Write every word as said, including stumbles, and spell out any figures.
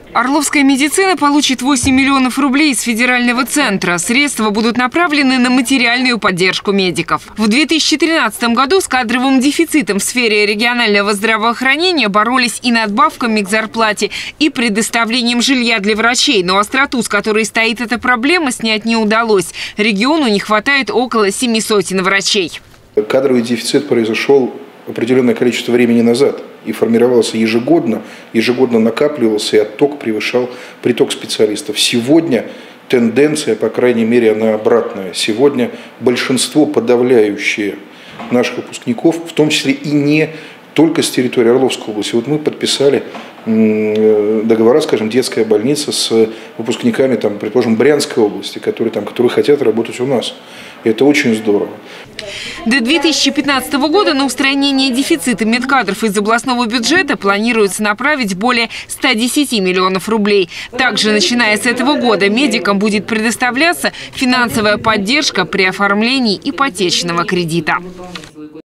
Орловская медицина получит восемь миллионов рублей из федерального центра. Средства будут направлены на материальную поддержку медиков. В две тысячи тринадцатом году с кадровым дефицитом в сфере регионального здравоохранения боролись и надбавками к зарплате, и предоставлением жилья для врачей. Но остроту, с которой стоит эта проблема, снять не удалось. Региону не хватает около семи сотен врачей. Кадровый дефицит произошел определенное количество времени назад и формировался ежегодно, ежегодно накапливался, и отток превышал приток специалистов. Сегодня тенденция, по крайней мере, она обратная. Сегодня большинство подавляющее наших выпускников, в том числе и не только с территории Орловской области. Вот мы подписали договора, скажем, детская больница с выпускниками, там, предположим, Брянской области, которые, там, которые хотят работать у нас. И это очень здорово. До две тысячи пятнадцатого года на устранение дефицита медкадров из областного бюджета планируется направить более ста десяти миллионов рублей. Также, начиная с этого года, медикам будет предоставляться финансовая поддержка при оформлении ипотечного кредита.